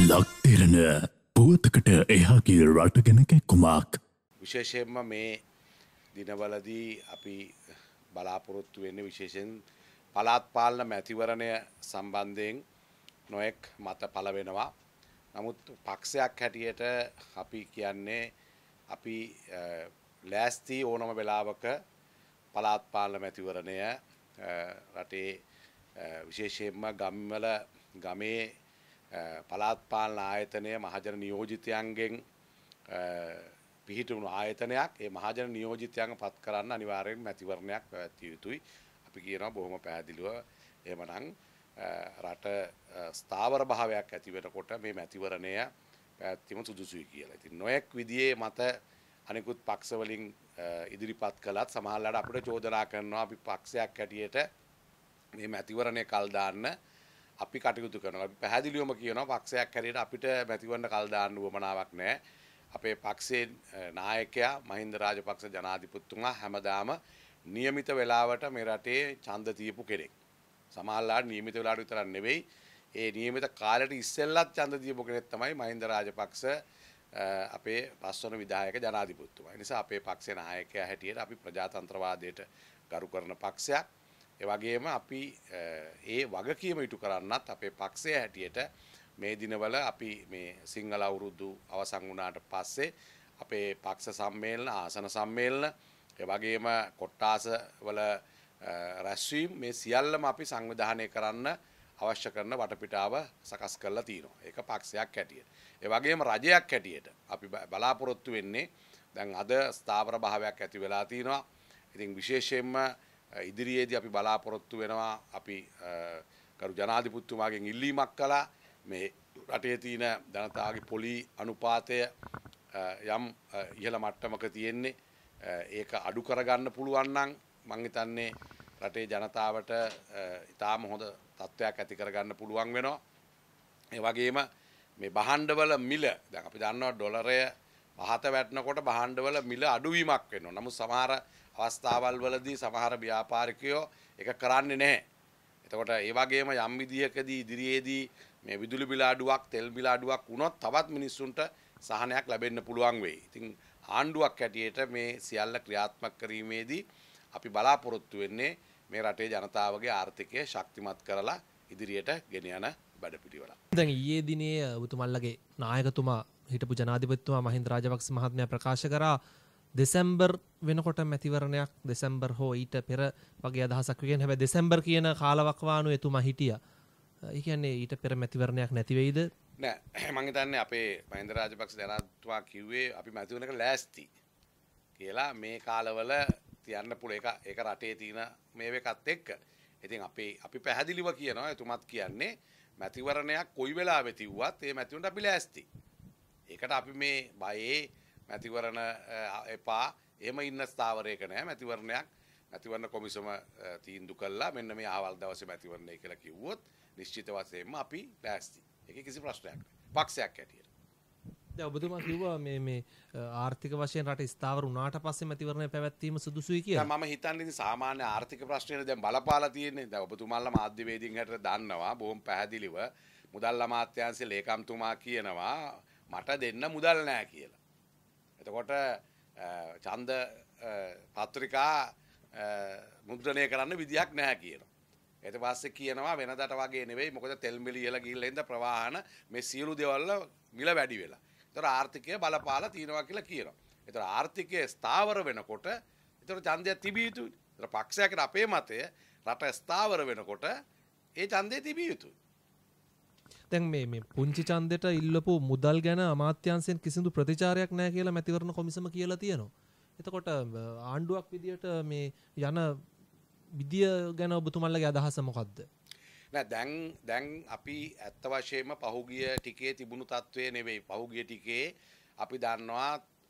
ලක් දෙරණ පුවතකට එහාගේ රට ගැන කැක්කුමක්. විශේෂයෙන්ම මේ දිනවලදී අපි බලාපොරොත්තු වෙන්නේ විශේෂයෙන් පළාත් පාලන මැතිවරණය සම්බන්ධයෙන් නොයෙක් මත පළ වෙනවා. නමුත් පක්ෂයක් හැටියට අපි කියන්නේ අපි ලෑස්ති ඕනම වෙලාවක පළාත් පාලන මැතිවරණය රටේ විශේෂයෙන්ම ගම්වල ගමේ පළාත් පාලන ආයතනය මහජන නියෝජිතයන්ගෙන් පිහිටුණු ආයතනයක්. ඒ මහජන නියෝජිතයන්ව පත් කරන්න අනිවාර්යෙන් මැතිවරණයක් පැවැත්විය යුතුයි. අපි කියනවා බොහොම පැහැදිලිව එහෙමනම් රට ස්ථාවර භාවයක් ඇති වෙනකොට මේ මැතිවරණය පැවැත්වීම සුදුසුයි කියලා. ඉතින් නොයෙක් විදිහේ මත අනිකුත් පක්ෂ වලින් ඉදිරිපත් කළත් සමහරවිට අපිට චෝදනා කරනවා අපි පක්ෂයක් හැටියට මේ මැතිවරණය කල් දාන්න අපි කටයුතු කරනවා. අපි පැහැදිලිවම කියනවා පක්ෂයක් හැටියට අපිට මැතිවරණ කල් දාන්න උවමනාවක් නැහැ. අපේ පක්ෂයේ නායකයා මහින්ද රාජපක්ෂ ජනාධිපතිතුමා හැමදාම નિયમિત වෙලාවට මේ රටේ ඡන්ද තියපු කෙනෙක්. සමහරවිට નિયમિત වෙලාවට විතරක් නෙවෙයි ඒ નિયમિત කාලෙට ඉස්සෙල්ලත් ඡන්ද තියපු කෙනෙක් තමයි මහින්ද රාජපක්ෂ අපේ පස්වන විධායක ජනාධිපතිතුමා. ඒ නිසා අපේ පක්ෂේ නායකයා හැටියට අපි ප්‍රජාතන්ත්‍රවාදයට ගරු කරන පක්ෂයක්. ඒ වගේම අපි ඒ වගකීම ඉටු කරන්නත් අපේ පක්ෂය හැටියට මේ දිනවල අපි මේ සිංහල අවුරුදු අවසන් වුණාට පස්සේ අපේ පක්ෂ සම්මේලන ආසන සම්මේලන ඒ වගේම කොට්ටාස වල රැස්වීම් මේ සියල්ලම අපි සංවිධානය කරන්න අවශ්‍ය කරන වටපිටාව සකස් කරලා තියෙනවා. ඒක පක්ෂයක් හැටියට. ඒ වගේම රජයක් හැටියට අපි බලාපොරොත්තු වෙන්නේ දැන් අද ස්ථාවර භාවයක් ඇති වෙලා තියෙනවා. ඉතින් විශේෂයෙන්ම ඉදිරියේදී අපි බලාපොරොත්තු වෙනවා අපි කරු ජනාධිපතිතුමාගෙන් ඉල්ලීමක් කළා මේ රටේ තියෙන ජනතාවගේ පොලි අනුපාතය යම් ඉහළ මට්ටමක තියෙන්නේ ඒක අඩු කරගන්න පුළුවන් නම් මං හිතන්නේ රටේ ජනතාවට ඉතාම හොඳ තත්ත්වයක් ඇති කරගන්න පුළුවන් වෙනවා. ඒ වගේම මේ භාණ්ඩවල මිල දැන් අපි දන්නවා ඩොලරය පහත වැටෙනකොට භාණ්ඩවල මිල අඩුවීමක් වෙනවා. නමුත් සමහර අවස්ථාවල් වලදී සමහර ව්‍යාපාරිකයෝ ඒක කරන්නේ නැහැ. එතකොට ඒ වගේම යම් විදියකදී ඉදිරියේදී මේ විදුලි බිල අඩුවක් තෙල් බිල අඩුවක් වුණොත් තවත් මිනිස්සුන්ට සහනයක් ලැබෙන්න පුළුවන් වෙයි. ඉතින් ආණ්ඩුවක් හැටියට මේ සියල්ල ක්‍රියාත්මක කිරීමේදී අපි බලාපොරොත්තු වෙන්නේ මේ රටේ ජනතාවගේ ආර්ථිකය ශක්තිමත් කරලා ඉදිරියට ගෙන යන වැඩපිළිවෙල. දැන් ඊයේ දිනේ ඔබතුමල්ලගේ නායකතුමා හිටපු ජනාධිපතිතුමා මහින්ද රාජපක්ෂ මහත්මයා ප්‍රකාශ කරා දෙසැම්බර් වෙනකොට මැතිවරණයක් දෙසැම්බර් හෝ ඊට පෙර වගේ අදහසක් කියන හැබැයි දෙසැම්බර් කියන කාලවකවානුවේ එතුමා හිටියා. ඒ කියන්නේ ඊට පෙර මැතිවරණයක් නැති වෙයිද? නෑ මම හිතන්නේ අපේ මහින්ද රාජපක්ෂ ජනාධිපතිතුමා කිව්වේ අපි මැතිවරණයක ලෑස්ති කියලා මේ කාලවල තියන්න පුළුවන් ඒක රටේ තියෙන මේවෙකත් එක්ක. ඉතින් අපි පැහැදිලිව කියනවා එතුමත් කියන්නේ මැතිවරණයක් කොයි වෙලාවෙ තිව්වත් ඒ මැතිවරණයට අපි ලෑස්ති. ඒකට අපි මේ බයේ මැතිවරණ එපා එහෙම ඉන්න ස්ථාවරයක නැහැ. මැතිවරණ කොමිසම තීන්දුව කළා මෙන්න මේ ආවල් දවසේ මැතිවරණය කියලා කිව්වොත් නිශ්චිත වශයෙන්ම අපි ලෑස්ති. ඒකේ කිසි ප්‍රශ්නයක් නැහැ. පක්ෂයක් හැටියට. දැන් ඔබතුමා කිව්වා මේ ආර්ථික වශයෙන් රට ස්ථාවර වුණාට පස්සේ මැතිවරණය පැවැත්වීම සුදුසුයි කියලා. මම හිතන්නේ සාමාන්‍ය ආර්ථික ප්‍රශ්නවල දැන් බලපාලා තියෙන්නේ. දැන් ඔබතුමාලා මාධ්‍යවේදීන් හැටියට දන්නවා බොහොම පැහැදිලිව මුදල් අමාත්‍යාංශයේ ලේකම්තුමා කියනවා මට දෙන්න මුදල් නැහැ කියලා. එතකොට ඡන්ද පත්‍රිකා මුද්‍රණය කරන්න විදියක් නැහැ කියනවා. ඊට පස්සේ කියනවා වෙනදට වගේ නෙවෙයි මොකද තෙල් මිල ඉහළ ගිහිල්ලා ඉඳ ප්‍රවාහන මේ සියලු දේවල් මිල වැඩි වෙලා. ඒතර ආර්ථිකය බලපාලා තියෙනවා කියලා කියනවා. ඒතර ආර්ථිකය ස්ථාවර වෙනකොට ඒතර ඡන්දය තිබිය යුතුයි. ඒතර පක්ෂයකට අපේ මතය රට ස්ථාවර වෙනකොට ඒ ඡන්දය තිබිය යුතුයි. දැන් මේ පුංචි ඡන්දෙට ඉල්ලපු මුදල් ගැන අමාත්‍යාංශයෙන් කිසිදු ප්‍රතිචාරයක් නැහැ කියලා මැතිවරණ කොමිසම කියලා තියෙනවා. එතකොට ආණ්ඩුවක් විදියට මේ යන විදිය ගැන ඔබතුමන්ලගේ අදහස මොකක්ද? නෑ දැන් අපි ඇත්ත වශයෙන්ම පහුගිය ටිකේ තිබුණු තත්ත්වය නෙවෙයි. පහුගිය ටිකේ අපි දන්නවා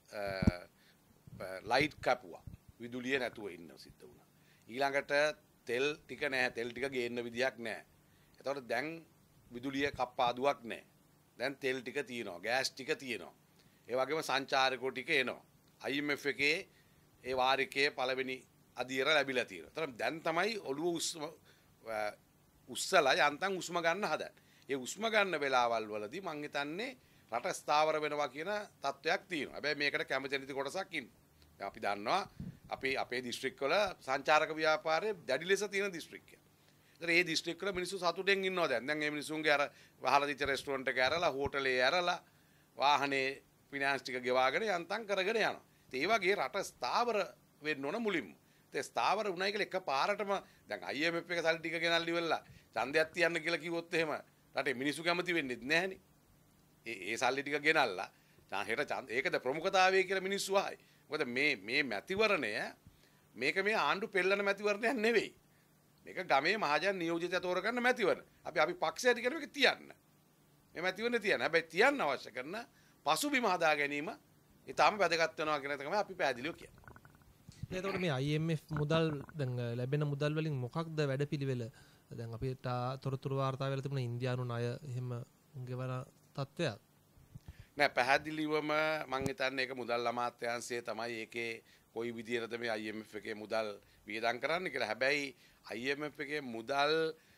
ලයිට් කැපුවා. විදුලිය නැතුව ඉන්න සිද්ධ වුණා. ඊළඟට තෙල් ටික නැහැ. තෙල් ටික ගේන්න විදියක් නැහැ. එතකොට දැන් විදුලිය කප්පාදුවක් නැහැ. දැන් තෙල් ටික තියෙනවා. ගෑස් ටික තියෙනවා. ඒ වගේම සංචාරකෝ ටික එනවා. IMF එකේ ඒ වාරිකයේ පළවෙනි අදියර ලැබිලා තියෙනවා. ඒතර දැන් තමයි ඔළුව උස්සලා යන්තම් උස්ම ගන්න හදන්නේ. ඒ උස්ම ගන්න වෙලාවල් වලදී මං හිතන්නේ රට ස්ථාවර වෙනවා කියන තත්වයක් තියෙනවා. හැබැයි මේකට කැමති නැති කොටසක් ඉන්නවා. අපි දන්නවා අපේ දිස්ත්‍රික් වල සංචාරක ව්‍යාපාරයේ දැඩි ලෙස තියෙන දිස්ත්‍රික්කයක්. ඒතර ඒ දිස්ත්‍රික් වල මිනිස්සු සතුටෙන් ඉන්නවා දැන්. දැන් මේ මිනිස්සුන්ගේ අර වහලා දිච්ච රෙස්ටුරන්ට් එක ඇරලා හෝටලේ ඇරලා වාහනේ ෆිනෑන්ස් ටික ගෙවාගෙන යන්තම් කරගෙන යනවා. ඒ වගේ රට ස්ථාවර වෙන්න ඕන මුලින්ම. ඒ ස්ථාවර වුණයි කියලා එකපාරටම දැන් IMF එක සල්ලි ටික ගෙනල්ලි වෙලා ඡන්දයක් තියන්න කියලා කිව්වොත් එහෙම රටේ මිනිස්සු කැමති වෙන්නේ නැහනේ. ඒ සල්ලි ටික ගෙනල්ලා හෙට ඒකද ප්‍රමුඛතාවය කියලා මිනිස්සු ආයි. මොකද මේ මැතිවරණය මේක මේ ආණ්ඩු පෙළන මැතිවරණයක් නෙවෙයි. මේක ගමේ මහජන නියෝජිතය තෝරගන්න මැතිවරණ. අපි පක්ෂයට කියන එක තියන්න. මේ මැතිවරණේ තියන්න. හැබැයි තියන්න අවශ්‍ය කරන පසුබිම හදා ගැනීම ඊටාම වැදගත් වෙනවා කියන එක තමයි අපි පැහැදිලිව කියන්නේ. එතකොට මේ IMF මුදල් දැන් ලැබෙන මුදල් වලින් මොකක්ද වැඩපිළිවෙල? දැන් අපිට තොරතුරු වාර්තා වෙලා තිබුණා ඉන්දියානු ණය එහෙම ගෙවන තත්ත්වයක්. නෑ පැහැදිලිවම මං හිතන්නේ ඒක මුදල් අමාත්‍යාංශයේ තමයි ඒකේ කොයි විදියටද මේ IMF එකේ මුදල් වියදම් කරන්න කියලා. හැබැයි IMF එකේ මුදල්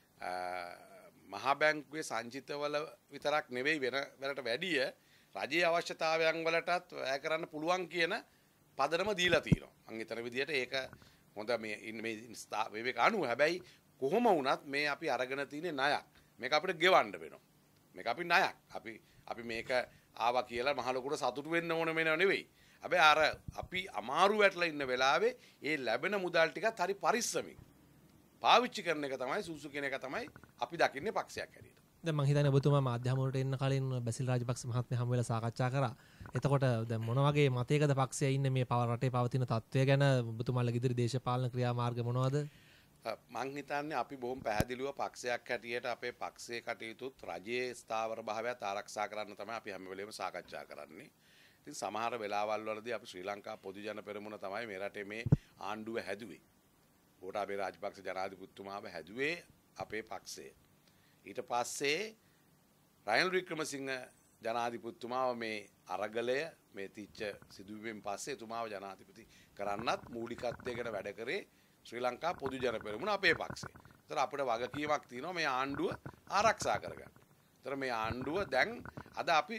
මහා බැංකුවේ සංචිතවල විතරක් නෙවෙයි වෙන වලට වැඩිය රජයේ අවශ්‍යතාවයන් වලටත් වැය කරන්න පුළුවන් කියන පදනම දීලා තියෙනවා. මං හිතන විදියට ඒක හොඳ මේ අනුව හැබැයි කොහොම වුණත් මේ අපි අරගෙන තියෙන ණයක්. මේක අපිට ගෙවන්න වෙනවා. මේක අපි ණයක්. අපි මේක ආවා කියලා මහ ලොකුට සතුටු වෙන්න ඕන වෙනව නෙවෙයි. හැබැයි අර අපි අමාරු වැටලා ඉන්න වෙලාවේ ඒ ලැබෙන මුදල් ටිකත් හරි පරිස්සමින් පාවිච්චි කරන එක තමයි සුසු කියන එක තමයි අපි දකින්නේ පක්ෂයක් හැටියට. දැන් මම හිතන්නේ ඔබතුමා මාධ්‍යහමුවලට එන්න කලින් බැසිල් රාජපක්ෂ මහත්මයා හමු වෙලා සාකච්ඡා කරා. එතකොට දැන් මොන වගේ මතයකද පක්ෂයේ ඉන්නේ මේ රටේ පවතින තත්ත්වය ගැන ඔබතුමාලගේ ඉදිරි දේශපාලන ක්‍රියාමාර්ග මොනවද? මං හිතන්නේ අපි බොහොම පැහැදිලිව පක්ෂයක් හැටියට අපේ පක්ෂයේ කටයුතුත් රජයේ ස්ථාවර භාවයත් ආරක්ෂා කරන්න තමයි අපි හැම වෙලේම සාකච්ඡා කරන්නේ. ඉතින් සමහර වෙලාවල් වලදී අපි ශ්‍රී ලංකා පොදු ජන පෙරමුණ තමයි මේ රටේ මේ ආණ්ඩුව හැදුවේ. ගෝඨාභය රාජපක්ෂ ජනාධිපතිතුමාව හැදුවේ අපේ පක්ෂය. ඊට පස්සේ රනිල් වික්‍රමසිංහ ජනාධිපතිතුමාව මේ අරගලය මේ තිච්ච සිදුවීමෙන් පස්සේ එතුමාව ජනාධිපති කරන්නත් මූලිකත්වයකට වැඩ කරේ ශ්‍රී ලංකා පොදු ජන පෙරමුණ අපේ පක්ෂේ. ඒතර අපිට වගකීමක් තියෙනවා මේ ආණ්ඩුව ආරක්ෂා කරගන්න. ඒතර මේ ආණ්ඩුව දැන් අද අපි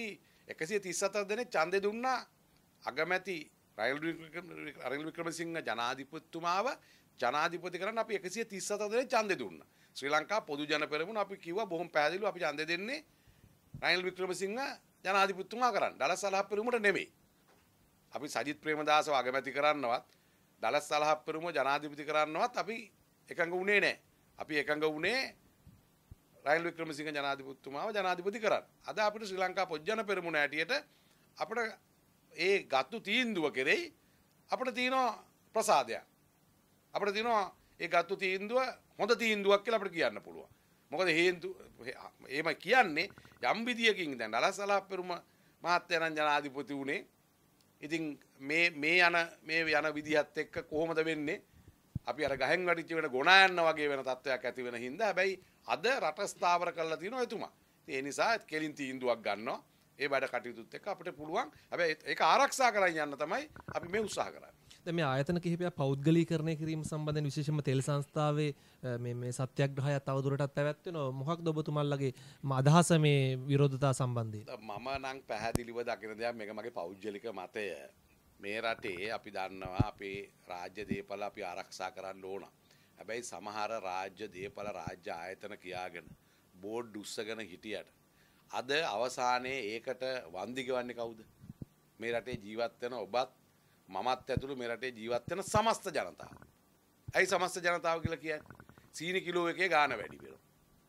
137 දෙනෙක් ඡන්දෙ දුන්නා අගමැති රනිල් වික්‍රමසිංහ ජනාධිපතිතුමාව ජනාධිපති කරන්න අපි 137 දෙනෙක් ඡන්දෙ දුන්නා. ශ්‍රී ලංකා පොදු ජන පෙරමුණ අපි කිව්වා බොහොම පැහැදිලිව අපි ඡන්දෙ දෙන්නේ රනිල් වික්‍රමසිංහ ජනාධිපතිතුමා කරන්න. දලස් සලහ පෙරමුණට නෙමෙයි. අපි සජිත් ප්‍රේමදාසව අගමැති කරන්නවත් දලස් සලහ පෙරමුණ ජනාධිපති කරන්නවත් අපි එකඟ වුණේ නැහැ. අපි එකඟ වුණේ රනිල් වික්‍රමසිංහ ජනාධිපතිතුමාව ජනාධිපති කරන්න. අද අපිට ශ්‍රී ලංකා පොදු ජන පෙරමුණ ඇටියට අපිට ඒ ගත්තු තීන්දුව කෙරෙහි අපිට තියෙනවා ප්‍රසාදයක්. අපිට තියෙනවා ඒ ගත්තු තීන්දුව හොඳ තීන්දුවක් කියලා අපිට කියන්න පුළුවන්. මොකද එහෙම කියන්නේ යම් විදියකින් දැන් දලස් සලහ පෙරමුණ මහත්තයා නම් ජනාධිපති වුණේ. ඉතින් මේ යන විදිහත් එක්ක කොහොමද වෙන්නේ? අපි අර ගහෙන් වැටිච්ච වෙන ගොනා යන්න වගේ වෙන තත්වයක් ඇති වෙන හින්දා හැබැයි අද රට ස්ථාවර කරලා තියෙනවා එතුමා. ඒ නිසා කෙලින් තීන්දුවක් ගන්නවා. ඒ වැඩ කටයුතුත් එක්ක අපිට පුළුවන්. හැබැයි ඒක ආරක්ෂා කරගෙන යන්න තමයි අපි මේ උත්සාහ කරන්නේ. දැන් මේ ආයතන කිහිපයක් පෞද්ගලීකරණය කිරීම සම්බන්ධයෙන් විශේෂයෙන්ම තෙල් සංස්ථාවේ මේ සත්‍යාග්‍රහය තවදුරටත් පැවැත්වෙනවා. මොකක්ද ඔබතුමාලගේ අදහස මේ විරෝධතා සම්බන්ධයෙන්? මම නම් පැහැදිලිව දකින දෙයක් මේක මගේ පෞද්ගලික මතය. මේ රටේ අපි දන්නවා අපේ රාජ්‍ය දේපල අපි ආරක්ෂා කරන්න ඕන. හැබැයි සමහර රාජ්‍ය දේපල රාජ්‍ය ආයතන කියාගෙන බෝඩ් උස්සගෙන හිටියට අද අවසානයේ ඒකට වන්දි ගෙවන්නේ කවුද? මේ රටේ ජීවත් වෙන ඔබත් මමත් ඇතුළු මේ රටේ ජීවත් වෙන සමස්ත ජනතාව. ඇයි සමස්ත ජනතාව කියලා කියන්නේ? සීනි කිලෝ එකේ ගාණ වැඩි වෙනවා.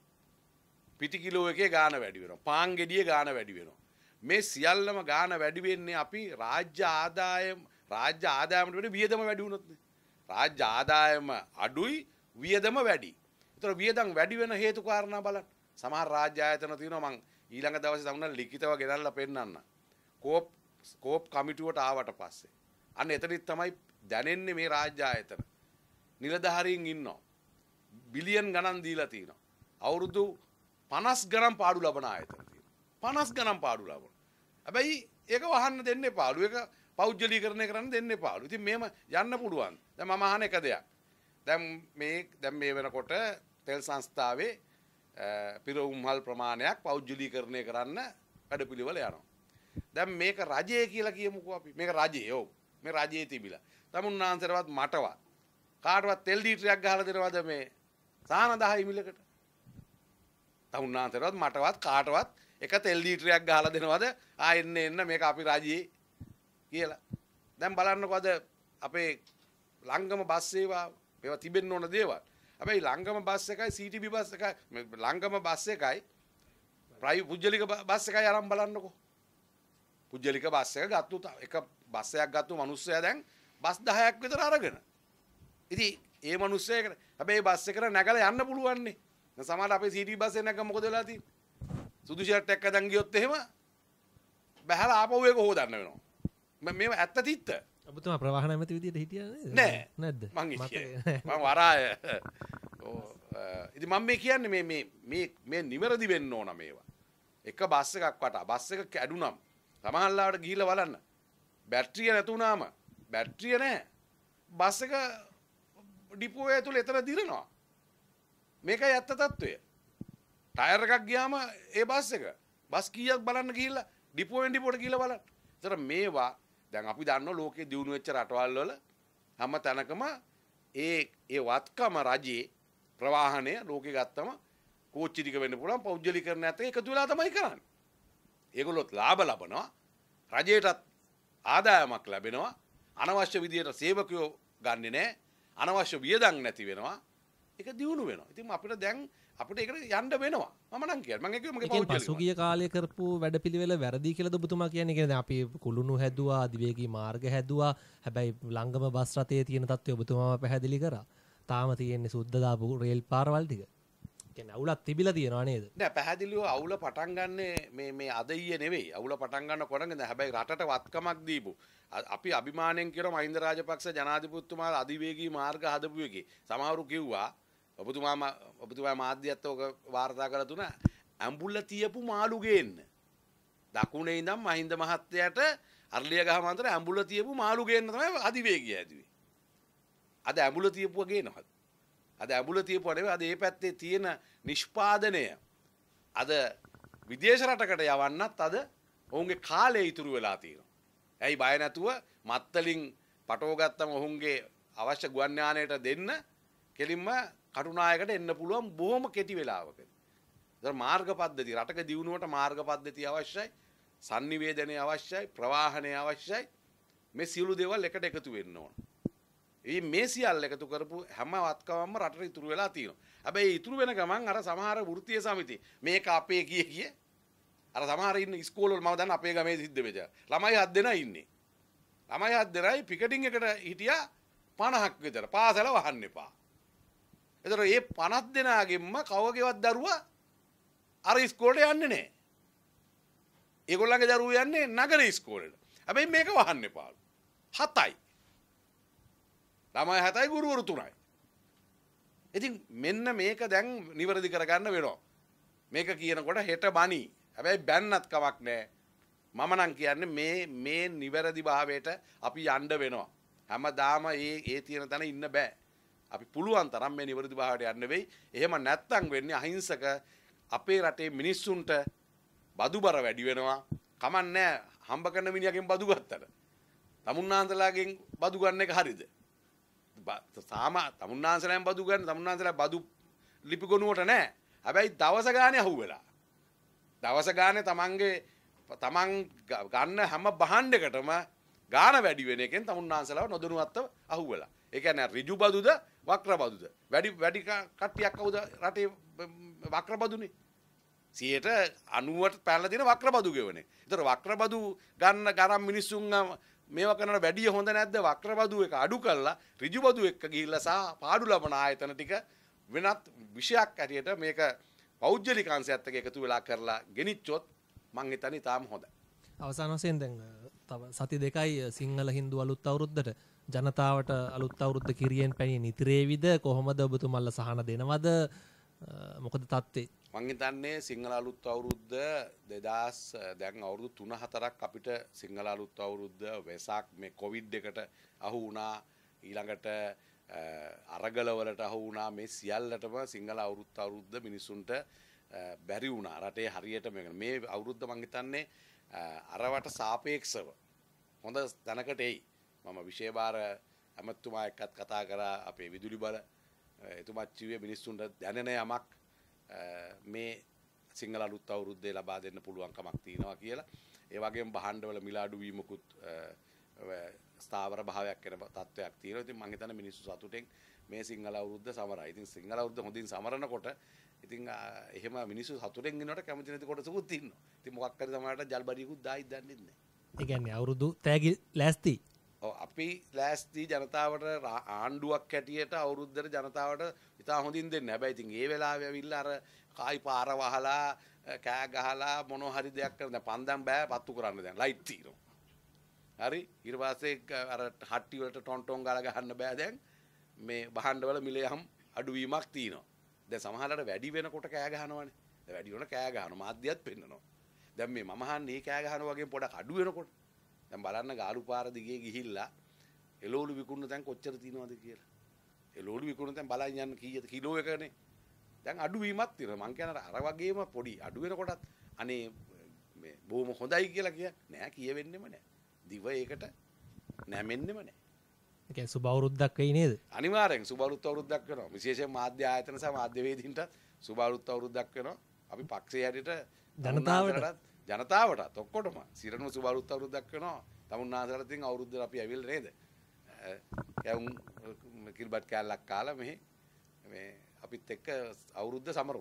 පිටි කිලෝ එකේ ගාණ වැඩි වෙනවා. පාන් ගෙඩියේ ගාණ වැඩි වෙනවා. මේ සියල්ලම ගාණ වැඩි වෙන්නේ අපි රාජ්‍ය ආදායමට වඩා වියදම වැඩි වුණොත් නේ. රාජ්‍ය ආදායම අඩුයි වියදම වැඩි. ඒතර වියදම් වැඩි වෙන හේතු කාරණා බලන්න. සමහර රාජ්‍ය ආයතන තියෙනවා මං ඊළඟ දවසේ සමුණ ලිඛිතව ගෙනල්ලා පෙන්නන්න. කෝප් කමිටුවට ආවට පස්සේ අන්න එතනදිත් තමයි දැනෙන්නේ මේ රාජ්‍ය ආයතන. නිලධාරීන් ඉන්නවා. බිලියන් ගණන් දීලා තිනවා. අවුරුදු 50 ගණන් පාඩු ලබන ආයතන තියෙනවා. 50 ගණන් පාඩු ලබන. හැබැයි ඒක වහන්න දෙන්න එපාලු. ඒක පෞද්ගලීකරණය කරන්න දෙන්න එපාලු. ඉතින් මෙහෙම යන්න පුළුවන්. දැන් මම අහන එක දෙයක්. දැන් මේ වෙනකොට තෙල් සංස්ථාවේ පිරවුම්හල් ප්‍රමාණයක් පෞද්ගලීකරණය කරන්න වැඩපිළිවෙල යනවා. දැන් මේක රජය කියලා කියමුකෝ අපි. මේක රජය. ඔව්. මේ රජයේ තිබිලා. තමුන්නාන්සරවත් මටවත් කාටවත් තෙල් ලීටරයක් ගහලා දෙනවද මේ සාහන 10 මිලකට? තමුන්නාන්සරවත් මටවත් කාටවත් එක තෙල් ලීටරයක් ගහලා දෙනවද? එන්න මේක අපි රජයේ කියලා. දැන් බලන්නකො අද අපේ ලංගම බස් සේවාව මේවා තිබෙන්න ඕන දේවල්. හැබැයි ලංගම බස් එකයි CTB බස් එකයි ලංගම බස් එකයි පුජ්‍යලික බස් එකයි අරන් බලන්නකො. පුජ්‍යලික බස් එක ගත්තු එක බස් එකක් ගත්තු මිනිස්සයා දැන් බස් 10ක් විතර අරගෙන. ඉතින් ඒ මිනිස්සයාට හැබැයි බස් එකට නැගලා යන්න පුළුවන් නේ. දැන් සමහර අපේ CTB බස් එක නැගගම මොකද වෙලා තියෙන්නේ? සුදු ෂර්ට් එකක් අදන් ගියොත් එහෙම බහැලා ආපහු ඒක හොදන්න වෙනවා. මේව ඇත්ත තිත්ත. ඔබතුමා ප්‍රවාහන ඇමති විදියට හිටියා නේද? නෑ. නැද්ද? මං වරාය. ඉතින් මම මේ කියන්නේ මේ නිවැරදි වෙන්න ඕන මේවා. එක බස් එකක් වටා බස් එක කැඩුනම් සමහරවිට ගිහිල්ලා බලන්න. බැටරිය නැතුණාම බැටරිය නැහැ. බස් එක ඩිපෝ ඇතුළේ එතන දිරනවා. මේකයි ඇත්ත తত্ত্বය. ටයර් එකක් ගියාම ඒ බස් එක බස් කීයක් බලන්න ගිහිල්ලා ඩිපෝෙන් ඩිපෝට ගිහිල්ලා බලන්න. ඒතර මේවා දැන් අපි දන්නවා ලෝකයේ දියුණු වෙච්ච රටවල් වල හැම තැනකම ඒ වත්කම රජයේ ප්‍රවාහනය ලෝකෙ ගත්තම කෝච්චි ටික වෙන්න පුළුවන් පෞද්ගලීකරණයත් එක්ක එකතු වෙලා තමයි කරන්නේ. ඒගොල්ලොත් ලාභ ලබනවා. රජයටත් ආදායමක් ලැබෙනවා. අනවශ්‍ය විදියට සේවකයෝ ගන්නෙ නැහැ. අනවශ්‍ය වියදම් නැති වෙනවා. ඒක දියුණු වෙනවා. ඉතින් අපිට දැන් අපිට ඒකට යන්න වෙනවා. මම නම් කියන්නේ. මම ඒක මගේ පෞද්ගලික. පසුගිය කාලේ කරපු වැඩපිළිවෙල වැරදි කියලාද ඔබතුමා කියන්නේ? කියන්නේ දැන් අපි කුළුණු හැදුවා, අධිවේගී මාර්ග හැදුවා. හැබැයි ලංගම බස් රථයේ තියෙන තත්ත්වය ඔබතුමාම පැහැදිලි කරා. තාම තියෙන්නේ සුද්ධ දාපු රේල් පාරවල් ටික. කියන්නේ අවුලක් තිබිලා තියෙනවා නේද? නෑ පැහැදිලිව අවුල පටන් ගන්නෙ මේ අද ඊයේ නෙවෙයි. අවුල පටන් ගන්න කොරගෙන හැබැයි රටට වත්කමක් දීපු. අපි අභිමාණයෙන් කියන මහින්ද රාජපක්ෂ ජනාධිපතිතුමා අධිවේගී මාර්ග හදපු එකේ සමහරු කිව්වා ඔබතුමා මාධ්‍යයත් ඔක වාර්තා කරලා තුන ඇඹුල්ල තියපු මාළු ගේන්න. දකුණේ ඉඳන් මහින්ද මහත්තයාට අර්ලියගහ මන්තර ඇඹුල්ල තියපු මාළු ගේන්න තමයි අධිවේගී ඇදුවේ. අද ඇඹුල්ල තියපුවා ගේනවද? අද ඇඹුල්ල තියපුවා නෙවෙයි අද මේ පැත්තේ තියෙන නිෂ්පාදනය අද විදේශ රටකට යවන්නත් අද ඔවුන්ගේ කාලය ඉතුරු වෙලා තියෙනවා. ඇයි බය නැතුව මත්තලින් පටව ගත්තම ඔවුන්ගේ අවශ්‍ය ගුවන් යානයට දෙන්න කෙලින්ම කටුනායකට එන්න පුළුවන් බොහොම කෙටි වෙලාවක. ඒතර මාර්ග පද්ධති රටක දියුණුවට මාර්ග පද්ධතිය අවශ්‍යයි. sannivedanaය අවශ්‍යයි. ප්‍රවාහනය අවශ්‍යයි. මේ සියලු දේවල් එකට එකතු වෙන්න ඕන. මේ සියල්ල එකතු කරපු හැම වත්කමක්ම රටට ඉතුරු වෙලා තියෙනවා. හැබැයි ඉතුරු වෙන ගමන් අර සමහර වෘත්තීය සමිති මේක අපේ කිය අර සමහර ඉන්න ඉස්කෝලවල මම දන්න අපේ ගමේ සිද්ධ වෙච්ච ළමයි 7 දෙනා ඉන්නේ. ළමයි 7 දෙනයි පිකටින් එකට හිටියා 50ක් විතර. පාසල වහන්න එපා. ඒතර මේ 50 දෙනාගෙන්ම කවගේවත් දරුවා අර ඉස්කෝලේට යන්නේ නැහැ. ඒගොල්ලන්ගේ දරුවෝ යන්නේ නගර ඉස්කෝලේට. හැබැයි මේක වහන්න එපාලු. 7යි. ළමයි 7යි ගුරුවරු 3යි. ඉතින් මෙන්න මේක දැන් නිවැරදි කරගන්න වෙනවා. මේක කියනකොට හෙට බණි. හැබැයි බැන්නත් කමක් නැහැ. මම නම් කියන්නේ මේ නිවැරදි භාවයට අපි යන්න වෙනවා. හැමදාම ඒ තියෙන තැන ඉන්න බෑ. අපි පුළුවන් තරම් මේ නිවැරදි භාවයට යන්න වෙයි. එහෙම නැත්තම් වෙන්නේ අහිංසක අපේ රටේ මිනිස්සුන්ට බදු බර වැඩි වෙනවා. කමන්නේ හම්බ කරන මිනිහගෙන් බදු ගත්තට. තමුන්නාන්සලාගෙන් බදු ගන්න එක හරියද? තමුන්නාන්සලෙන් බදු ගන්න තමුන්නාන්සලා බදු ලිපි ගොනුවට නැහැ. හැබැයි දවස ගානේ අහුවෙලා. දවස ගානේ තමන් ගන්න හැම බහණ්ඩයකටම ගාන වැඩි වෙන එකෙන් තමුන්නාන්සලාව නොදැනුවත්ව අහුවෙලා. ඒ කියන්නේ ඍජු බදුද වක්‍ර බදුද? වැඩි කට්ටියක් කවුද රටේ වක්‍ර බදුනේ? 90ට පැනලා තියෙන වක්‍ර බදු ගෙවනේ. ඒතර වක්‍ර බදු ගන්න ගරම් මිනිස්සුන් මේව කරන වැඩිය හොඳ නැද්ද? වක්‍ර බදු එක අඩු කරලා ඍජු බදු එක්ක ගිහිල්ලා සහ පාඩු ලබන ආයතන ටික වෙනත් විෂයක් ඇටියට මේක පෞද්ගලික අංශයත් එක්ක එකතු වෙලා කරලා ගෙනිච්චොත් මං හිතන්නේ තාම හොඳයි. අවසාන වශයෙන් දැන් තව සති දෙකයි සිංහල හින්දු අලුත් අවුරුද්දට ජනතාවට අලුත් අවුරුද්ද කිරියෙන් පැණි නිතරේවිද කොහොමද ඔබතුමල්ලා සහන දෙනවද? මොකද තත්ත්වේ? මං හිතන්නේ සිංහල අලුත් අවුරුද්ද 2000 දැන් අවුරුදු 3-4ක් අපිට සිංහල අලුත් අවුරුද්ද වෙසක් මේ කොවිඩ් එකට අහු වුණා. ඊළඟට අරගලවලට අහු වුණා මේ සියල්ලටම සිංහල අවුරුද්ද මිනිසුන්ට බැරි වුණා රටේ හරියට මේ අවුරුද්ද මං හිතන්නේ අරවට සාපේක්ෂව හොඳ තැනකට එයි මම විශේෂ භාර ඇමතුමා එක්කත් කතා කරා අපේ විදුලි බල එතුමත් කිව්වේ මිනිස්සුන්ට දැනෙන යමක් මේ සිංහල අලුත් අවුරුද්දේ ලබා දෙන්න පුළුවන් කමක් තියෙනවා කියලා. ඒ වගේම භාණ්ඩවල මිල අඩු වීමකුත් ස්ථාවර භාවයක් වෙන තත්ත්වයක් තියෙනවා. ඉතින් මම හිතන්නේ මිනිස්සු සතුටෙන් මේ සිංහල අවුරුද්ද සමරයි. ඉතින් සිංහල අවුරුද්ද හොඳින් සමරනකොට ඉතින් එහෙම මිනිස්සු සතුටෙන් ඉන්නකොට කැමති නැති කොටසකුත් ඉන්නවා. ඉතින් මොකක් හරි සමහරට ජල්බඩියකුත් දායිත් දන්නේ නැහැ. ඒ කියන්නේ අවුරුදු තෑගි ලෑස්ති. ඔව් අපි ලෑස්ති ජනතාවට ආණ්ඩුවක් හැටියට අවුරුද්දට ජනතාවට ඉතා හොඳින් දෙන්න. හැබැයි ඉතින් ඒ වෙලාවේ ඇවිල්ලා අර කායි පාර වහලා කෑ ගහලා මොන හරි දෙයක් කරන දැන් පන්දම් බෑ පත්තු කරන්න දැන් ලයිට් තියෙනවා. හරි ඊට පස්සේ අර හට්ටි වලට ටොන් ටොන් ගාලා ගහන්න බෑ දැන් මේ භාණ්ඩවල මිලයම් අඩුවීමක් තියෙනවා. දැන් සමහරවල්ට වැඩි වෙනකොට කෑ ගහනවනේ. දැන් වැඩි වෙන කෑ ගහනවා මාධ්‍යයත් පෙන්නනවා. දැන් මේ මම අහන්නේ කෑ ගහනවා වගේ පොඩක් අඩු වෙනකොට දැන් බලන්න ගාලු පාර දිගේ ගිහිල්ලා එළවලු විකුණන දැන් කොච්චර තියෙනවද කියලා. එළවලු විකුණන දැන් බලන් යන්න කීයද කිලෝ එකනේ. දැන් අඩුවීමක් තියෙනවා. මං කියන්නේ අර වගේම පොඩි අඩු වෙනකොටත් අනේ මේ බොහොම හොඳයි කියලා කියන්නේ නෑ කියවෙන්නෙම නෑ. දිව ඒකට නැමෙන්නෙම නෑ. ඒ කියන්නේ සුබ අවුරුද්දක් වෙයි නේද? අනිවාර්යෙන් සුබ අවුරුද්දක් වෙනවා. විශේෂයෙන් මාධ්‍ය ආයතන සහ මාධ්‍යවේදීන්ට සුබ අවුරුද්දක් වෙනවා. අපි පක්ෂයේ හැටියට ජනතාවටත් ඔක්කොටම සිරණම සුබ අවුරුද්දක් වෙනවා. තමුන්නාසලට ඉතින් අවුරුද්දට අපි ඇවිල්ලා නේද? කැවුම් කිරිබත් කෑල්ලක් කාලා මේ අපිත් එක්ක අවුරුද්ද සමරමු.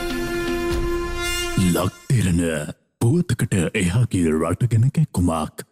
ලක් දෙරණ පුවතකට එහාගේ රට ගැන කැක්කුමක්